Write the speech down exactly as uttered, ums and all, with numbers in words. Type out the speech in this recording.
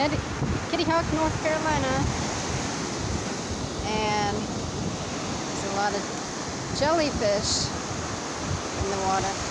Kitty, Kitty Hawk, North Carolina. And there's a lot of jellyfish in the water.